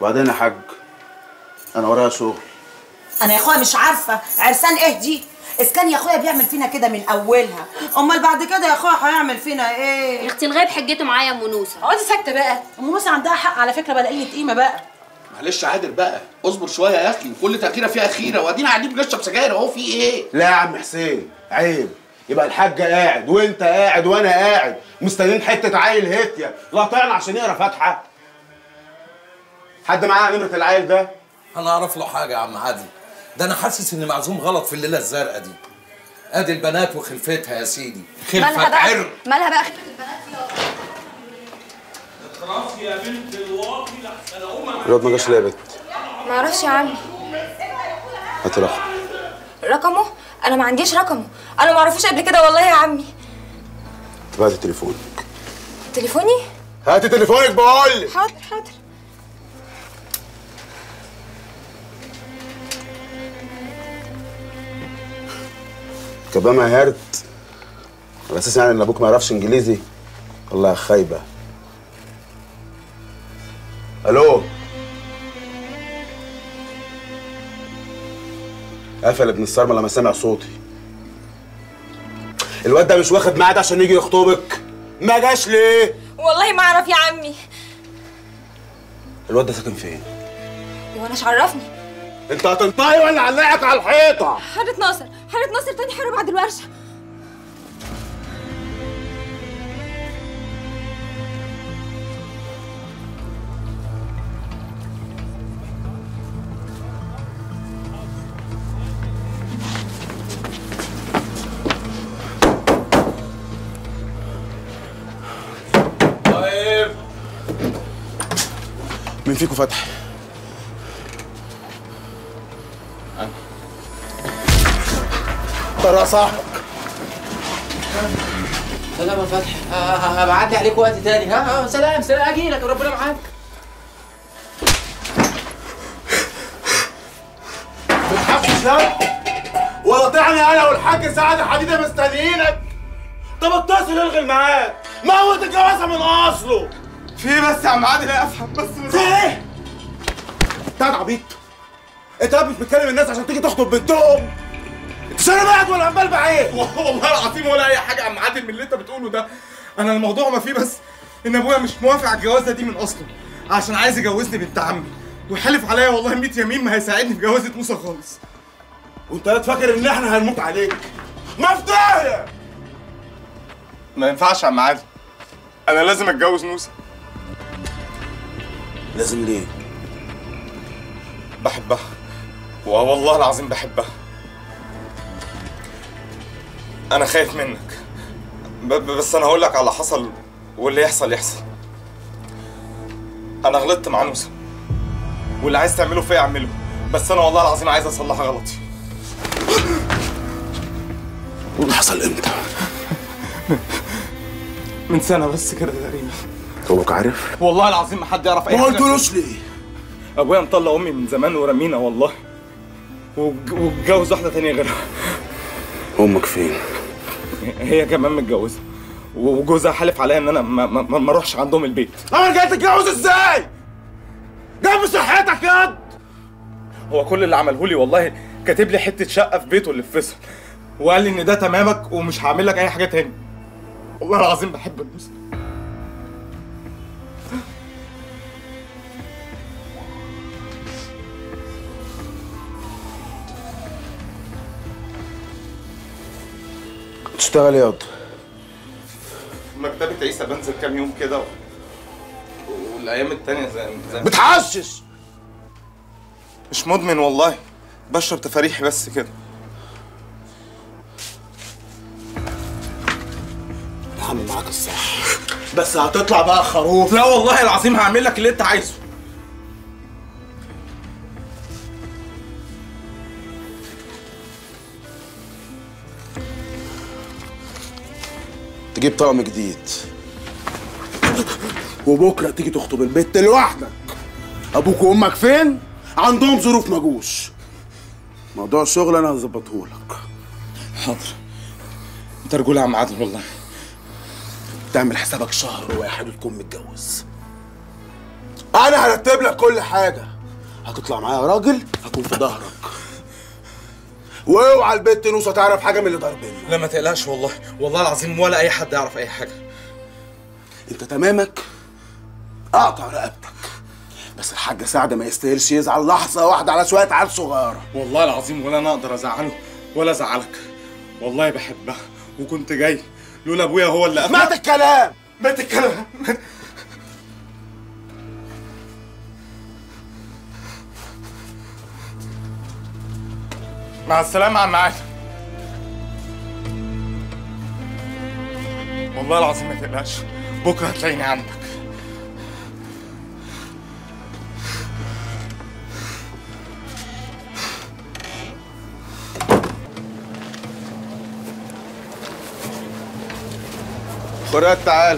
وبعدين يا حاج انا ورايا شغل. انا يا اخويا مش عارفه عرسان ايه دي. اذا كان يا اخويا بيعمل فينا كده من اولها، امال بعد كده يا اخويا هيعمل فينا ايه؟ يا اختي الغايب حجته معايا ام نوسه. اقعدي ساكته بقى، ام نوسه عندها حق على فكره، بقى قله قيمه بقى. معلش عادل بقى، اصبر شويه يا اخي، كل تاخيره فيها خيره، وادينا قاعدين بنشرب سجاير اهو، في ايه؟ لا يا عم حسين عيب، يبقى الحاج قاعد وانت قاعد وانا قاعد مستنيين حته عيل هتيه لا طعنا عشان يقرا فاتحه. حد معاه نمره العيل ده؟ انا اعرف له حاجه يا عم عادل، ده انا حاسس اني معزوم غلط في الليله الزرقاء دي. ادي البنات وخلفتها يا سيدي، خلفه عرق. مالها بقى خلفه البنات دي؟ خلاص يا بنت الواطي لحسن اقوم. الواد ما جاش ليه يا بت؟ ما اعرفش يا عمي. هات رقم. رقمه؟ انا ما عنديش رقمه، انا ما اعرفوش قبل كده والله يا عمي. طب هاتي تليفونك. تليفوني؟ هاتي تليفونك بقول لك. حاضر حاضر. كبامة هرت على اساس يعني ان ابوك ما يعرفش انجليزي. والله يا خايبه. الو. قفل ابن الصرمه لما سمع صوتي. الواد ده مش واخد ميعاد عشان يجي يخطبك؟ ما جاش ليه؟ والله ما اعرف يا عمي. الواد ده ساكن فين؟ وانا ايش عرفني؟ انت هتنطقي ولا علقك على الحيطه؟ حاره ناصر، حاره ناصر تاني حاره بعد الورشه. مين فيكم فتحي؟ أنا. ترى صاحبك. سلام يا فتحي، هبعدي عليك وقت تاني. سلام سلام، اجيلك ربنا معاك. ما تخافش يا ولا طعني انا والحاج سعد حديده مستنيينك. طب اتصل الغي الميعاد، موت الجوازه من اصله. في ايه بس يا عم عادل؟ افهم بس. في ايه؟ انت عبيط؟ انت مش بتكلم الناس عشان تيجي تخطب بنتهم؟ انت شارب قاعد ولا عمال بعيد؟ والله العظيم ولا اي حاجه يا عم عادل من اللي انت بتقوله ده. انا الموضوع ما فيه بس ان ابويا مش موافق على الجوازه دي من اصله، عشان عايز يجوزني بنت عمي، وحلف عليا والله 100 يمين ما هيساعدني في جوازه موسى خالص. وانت لا تفكر ان احنا هنموت عليك. مفتاح. ما ينفعش يا عم عادل، انا لازم اتجوز موسى. لازم ليه؟ بحبها، والله العظيم بحبها. انا خايف منك بس انا هقول لك على اللي حصل، واللي يحصل يحصل. انا غلطت مع نوسة، واللي عايز تعمله فيا اعمله، بس انا والله العظيم عايز اصلح غلطي. واللي حصل امتى؟ من سنة بس كده تقريبا. ابوك عارف؟ والله العظيم ما حد يعرف اي حاجة. ما قلتلوش ليه؟ ابويا مطلق امي من زمان ورمينا والله، واتجوز واحدة تانية غيرها. امك فين؟ هي كمان متجوزة، وجوزها حالف عليا ان انا ما اروحش عندهم البيت. انا جاي تتجوز ازاي؟ جنب صحتك ياض. هو كل اللي عمله لي والله كاتب لي حتة شقة في بيته اللي في فيصل، وقال لي ان ده تمامك ومش هعمل لك اي حاجة تاني. والله العظيم بحب المسلم. تشتغل ياض؟ مكتبة عيسى بنزل كام يوم كده والايام التانية زي بتحشش. مش مدمن والله، بشرب تفاريحي بس كده. يا عم معاك الصح، بس هتطلع بقى خروف. لا والله العظيم هعمل لك اللي انت عايزه. تجيب طقم جديد وبكره تيجي تخطب البت لوحدك. ابوك وامك فين؟ عندهم ظروف ما جوش. موضوع الشغل انا هظبطهولك. حاضر. انت رجولة يا عم عادل والله. تعمل حسابك شهر واحد وتكون متجوز. انا هرتب لك كل حاجه. هتطلع معايا راجل هكون في ظهرك، واوعى البت نوسه تعرف حاجه من اللي ضاربيني. لا ما تقلقش والله، والله العظيم ولا اي حد يعرف اي حاجه. انت تمامك اقطع رقبتك، بس الحاج سعد ما يستاهلش يزعل لحظه واحده على شويه عيال صغيره. والله العظيم ولا انا اقدر ازعله ولا ازعلك، والله بحبها وكنت جاي لولا ابويا هو اللي مات الكلام. مات الكلام. مع السلامة يا عم عادل. والله العظيم ما تقلقش، بكره هتلاقيني عندك. خرات تعال.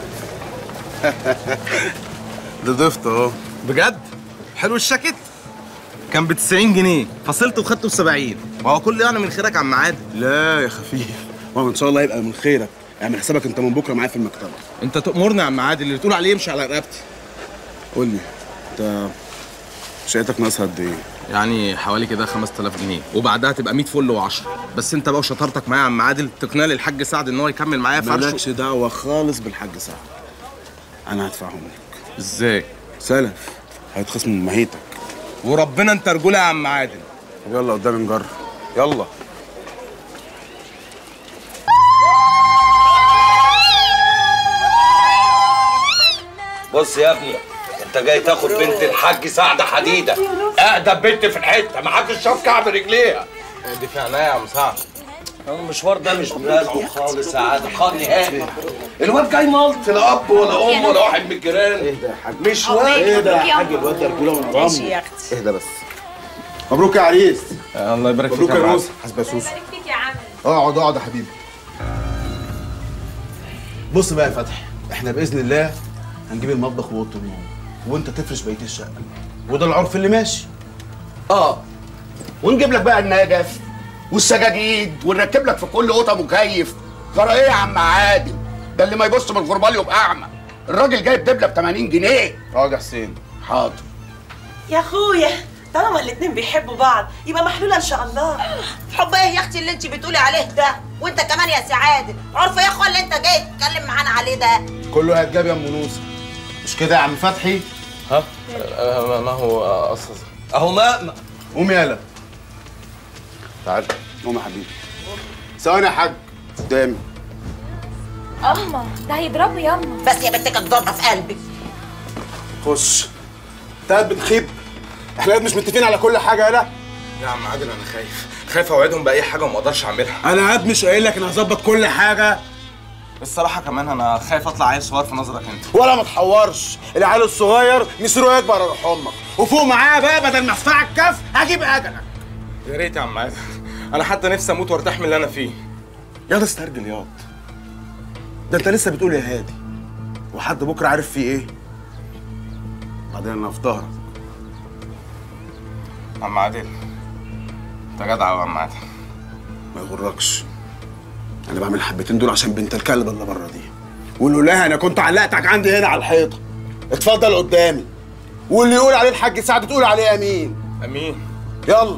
ده ضفت اهو. بجد؟ حلو الشاكيت؟ كان ب 90 جنيه، فصلته وخدته ب 70. وهو كل يعني من خيرك يا عم عادل. لا يا خفيف، وان شاء الله هيبقى من خيرك. اعمل حسابك انت من بكره معايا في المكتبه. انت تأمرني يا عم عادل، اللي تقول عليه يمشي على رقبتي. قول لي انت شقتك ناقصها قد ايه؟ يعني حوالي كده 5000 جنيه، وبعدها تبقى 100 فل و10. بس انت بقى وشطارتك معايا يا عم عادل تقنع لي الحاج سعد ان هو يكمل معايا فرشه. مالكش دعوه خالص بالحاج سعد، انا هدفعهم لك. ازاي؟ سلف هيتخصم من مهيتك. وربنا انت رجوله يا عم عادل. طب يلا قدامي نجرب. يلا. بص يا ابني، انت جاي تاخد بنت الحاج سعد حديده، اقدم بنت في الحته، ما حدش شاف كعب رجليها. دي في عينيا يا عم سعد. المشوار ده مش مناسبه خالص يا عادل، خالص نهائي. الواد جاي ملط، لا اب ولا ام ولا واحد من الجيران. اهدى يا حاج. مش واد. اهدى يا حاج، الواد ده رجوله ونظام. ماشي يا اختي. اهدى بس. مبروك يا عريس. الله يبارك فيك مبروك يا يا عم نوسه. حسب يا سوسو. بارك فيك يا عم. اقعد اقعد يا حبيبي. بص بقى يا فتحي، احنا باذن الله هنجيب المطبخ واوضه النوم، وانت تفرش بقيه الشقه، وده العرف اللي ماشي. ونجيب لك بقى النجف والسجاجيد ونركب لك في كل اوضه مكيف. ترى ايه يا عم عادل؟ ده اللي ما يبص من الغربال يبقى اعمى. الراجل جايب دبله ب 80 جنيه. اقعد يا حسين. حاضر. يا اخويا طالما الاتنين بيحبوا بعض يبقى محلوله ان شاء الله. حب ايه يا اختي اللي انت بتقولي عليه ده؟ وانت كمان يا سعاده عارفه يا اخويا اللي انت جاي تتكلم معانا عليه ده؟ كله هيتجاب يا ام نوسه، مش كده يا عم فتحي؟ ها؟ ما هو اصلا اهو ما قوم يالا. تعال قوم يا حبيبي. ثواني يا حاج قدامي. اما ده هيضربه ياما. بس يا بنتك الضربه في قلبي. خش. انت بتخيب؟ احنا مش متفقين على كل حاجه يالا؟ يا عم عادل انا خايف اوعدهم باي حاجه وما اقدرش اعملها. انا قاعد مش قايل لك انا هظبط كل حاجه. الصراحه كمان انا خايف اطلع عيل صغير في نظرك انت. ولا ما تحورش، العيال الصغير مصيره يكبر على روح امك، وفوق معايا بقى بدل ما ادفع الكف هجيب اجلك. يا ريت يا عم عادل، انا حتى نفسي اموت وارتاح من اللي انا فيه. ياض استرجل ياض، ده انت لسه بتقول يا هادي وحد بكره عارف فيه ايه. بعدين انا في ظهرك. عم عادل انت جدع قوي يا عم عادل. ما يغركش، انا بعمل الحبتين دول عشان بنت الكلب اللي بره دي، ولولاها انا كنت علقتك عندي هنا على الحيطه. اتفضل قدامي، واللي يقول عليه الحاج سعد تقول عليه امين. امين. يلا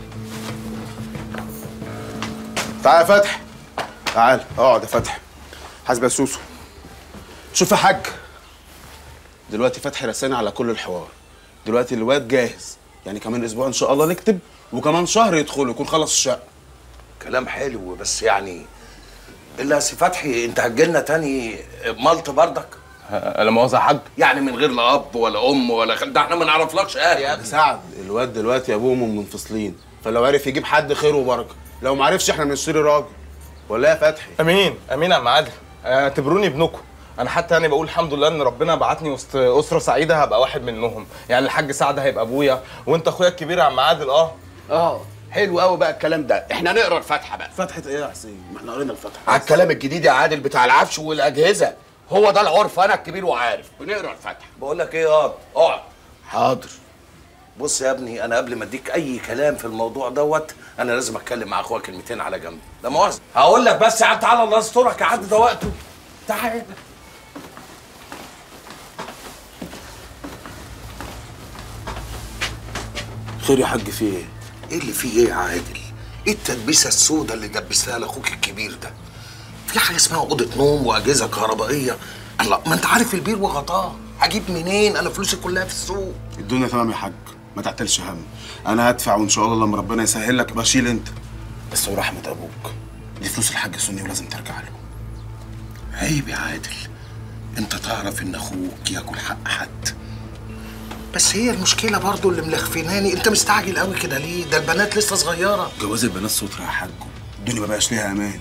تعال يا فتحي، تعال اقعد يا فتحي. حاسب يا سوسو. شوف يا حاج، دلوقتي فتحي رساني على كل الحوار. دلوقتي الواد جاهز، يعني كمان اسبوع ان شاء الله نكتب، وكمان شهر يدخل يكون خلص الشقه. كلام حلو، بس يعني الا يا سي فتحي انت هتجيلنا تاني ملط بردك؟ لا مؤاخذه يا حاج. يعني من غير لا اب ولا ام ولا ده احنا ما نعرفلكش يا ابني. سعد الواد دلوقتي ابوه وامه منفصلين، فلو عرف يجيب حد خير وبركه، لو ما عرفش احنا بنشتري راجل. ولا يا فتحي؟ امين امين يا عم عادل، اعتبروني ابنكم. انا حتى يعني بقول الحمد لله ان ربنا بعتني وسط اسره سعيده هبقى واحد منهم. يعني الحاج سعد هيبقى ابويا وانت اخويا الكبير يا عم عادل. حلو قوي بقى الكلام ده. احنا نقرا الفاتحه بقى. فتحه ايه يا حسين؟ ما احنا قرينا الفتحه على الكلام الجديد يا عادل بتاع العفش والاجهزه. هو ده العرف، انا الكبير وعارف. بنقرا الفاتحه. بقول لك ايه اقعد. حاضر. بص يا ابني، انا قبل ما اديك اي كلام في الموضوع دوت انا لازم اتكلم مع اخويا كلمتين على جنب. لا مؤاخذه. هقول لك بس تعالى الله يسترك يا عد، ده وقته. تعالى. خير يا حاج في ايه؟ ايه اللي فيه ايه يا عادل؟ ايه التدبيسه السوداء اللي دبستها لاخوك الكبير ده؟ في حاجه اسمها اوضه نوم واجهزه كهربائيه. الله، ما انت عارف البير وغطاه، هجيب منين؟ انا فلوسي كلها في السوق. الدنيا تمام يا حاج، ما تعتلش هم. انا هدفع وان شاء الله لما ربنا يسهل لك بشيل انت. بس ورحمه ابوك، دي فلوس الحاج سني ولازم ترجع له. عيب يا عادل، انت تعرف ان اخوك ياكل حق حد. بس هي المشكله برضو اللي ملخفناني، انت مستعجل قوي كده ليه؟ ده البنات لسه صغيره. جواز البنات سترة يا حاج، الدنيا ما بقاش ليها امان.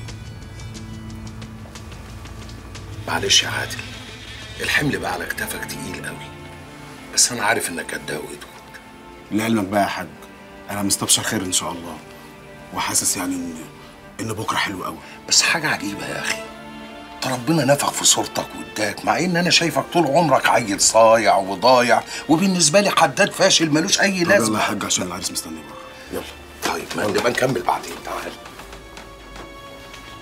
معلش يا عادل، الحمل بقى على كتافك تقيل قوي، بس انا عارف انك قدها ودود. لعلمك بقى يا حاج، انا مستبشر خير ان شاء الله، وحاسس يعني ان بكره حلو قوي. بس حاجه عجيبه يا اخي، انت ربنا نفخ في صورتك واداك، مع ان انا شايفك طول عمرك عيل صايع وضايع، وبالنسبه لي حداد فاشل ملوش اي لازمه. يلا يا حاج عشان العريس مستني بره. يلا. طيب ما نبقى نكمل بعدين، تعال.